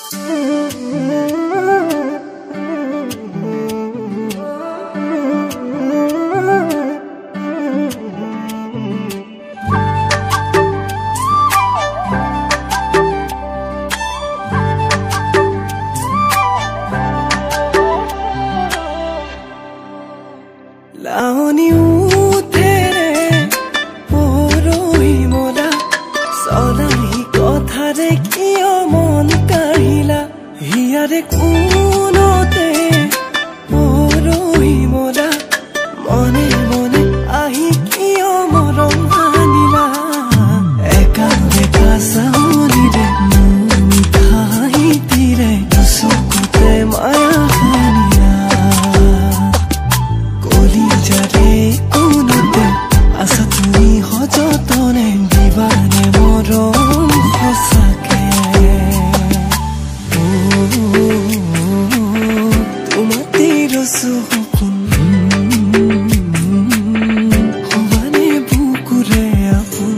लावनी उठेरे परही मोला सदाही कथारे किय मन काढ़िला हियारे कोनते परही मोला मने मने आही किय मरम आनिला एका बेका सावनिरे मिठा हितिरे दुसुकुते माया हानिया जारे कोनते आशा तुमी हजतने दिवाने मरम हसाके तुम्हारे रसो हुकुम हवाने बुकुरे आपुन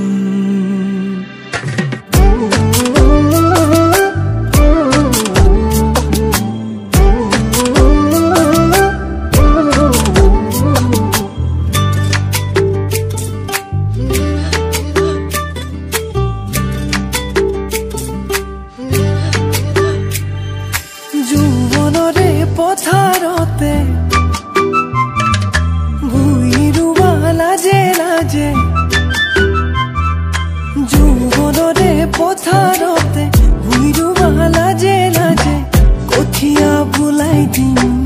যৌবনরে পথারতে ভুইরুবা লাজে লাজে যৌবনরে পথারতে ভুইরুবা লাজে লাজে কঠিয়া বুলাই দিন